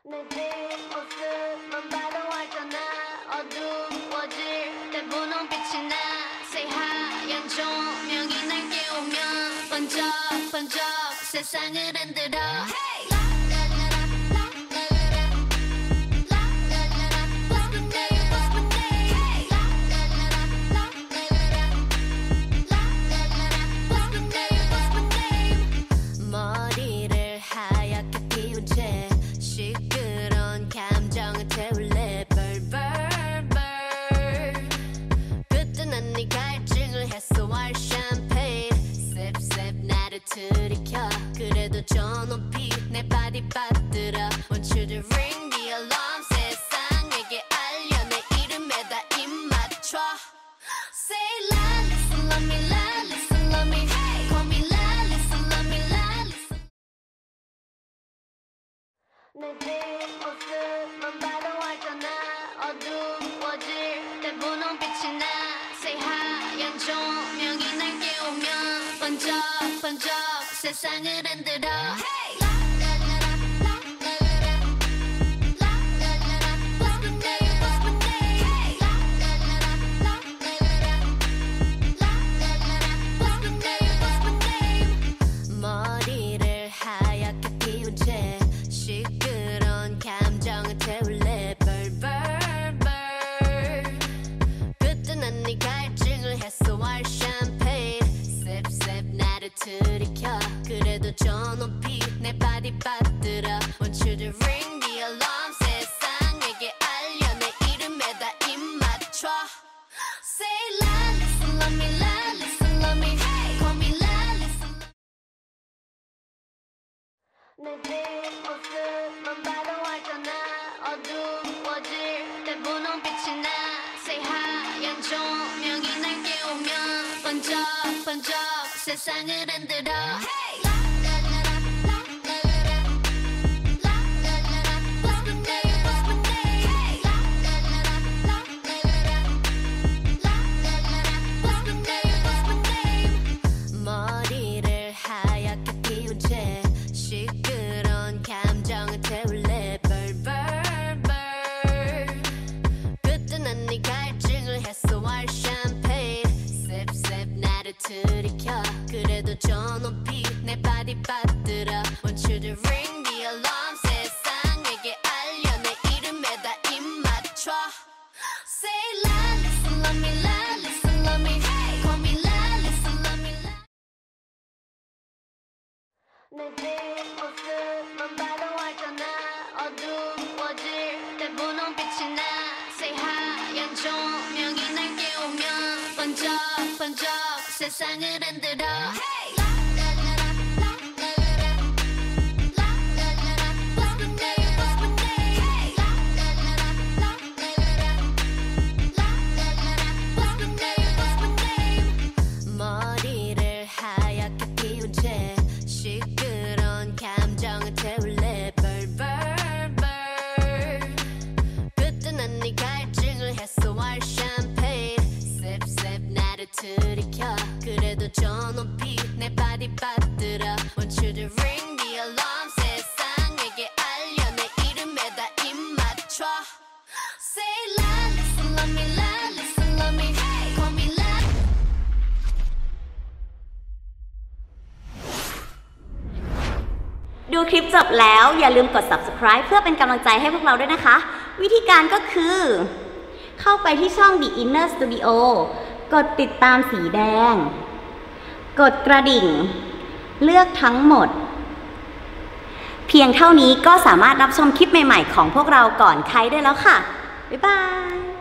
내 뒷모습만 봐도 알잖아 어두워질 때 분홍빛이 나 새하얀 조명이 날 깨우면 번쩍번쩍 세상을 흔들어 hey! 머리를 하얗게 피운 채 시끄러운 감정을 태울래 벌벌벌 그때 난 네 갈증을 해소할 샴페인 셉셉 나를 들이켜 그래도 저 높이 내 발이 빠뜨려 Want you to ring the alarm 세상에게 알려 내 이름에다 입 맞춰 Say Lalisa love me Lalisa love me hey call me Lalisa love me Lalisa 내 뒷모습만 봐도 알잖아 어두워질 때 분홍빛이 나 새하얀 조명이 날 깨우면 번쩍번쩍 세상을 흔들어 hey! 머리를 하얗게 피운 채 시끄러운 감정을 태울래 벌벌벌 그때 난 네 갈증을 해소할 샴페인 셉셉 나를 들이켜 그래도 저 높이 내 발이 빠뜨려 Want you to ring the alarm 세상에게 알려 내 이름에다 입 맞춰 Say Lalisa love me Lalisa love me hey call me Lalisa 내 뒷모습만 봐도 알잖아 어두워질 때 분홍빛이 나 새하얀 조명이 날 깨우면 번쩍번쩍 세상을 흔들어 hey! 머리를 하얗게 피운 채 시끄러운 감정을 태울래 벌벌벌 그때 난 네 갈증을 해소할 샴페인 셉셉 나를 들이켜 그래도 저 높이 내 발이 빠뜨려 Want you to ring the alarm 세상에게 알려 내 이름에다 입 맞춰 Say Lalisa love me Lalisa love me hey call me Lalisa love me 내 뒷모습만 봐도 알잖아 어두워질 때 분홍빛이 나 새하얀 조명이 날 깨우면 번쩍번쩍 세상을 흔들어 hey! 머리를 하얗게 피운 채 시끄러운 감정을 태울래 벌벌벌 그때 난 네 갈증을 해소할 샴페인 셉셉 나를 들이켜 그래도 저 높이 내 발이 빠뜨려 Want you to ring the alarm 세상에게 알려 내 이름에다 입 맞춰 Say Lalisa love me Lalisa love me hey call me Lalisa ดูคลิปจบแล้วอย่าลืมกด subscribe เพื่อเป็นกำลังใจให้พวกเราด้วยนะคะวิธีการก็คือเข้าไปที่ช่อง The Inner Studio กดติดตามสีแดงกดกระดิ่งเลือกทั้งหมดเพียงเท่านี้ก็สามารถรับชมคลิปใหม่ๆของพวกเราก่อนใครได้แล้วค่ะบ๊ายบาย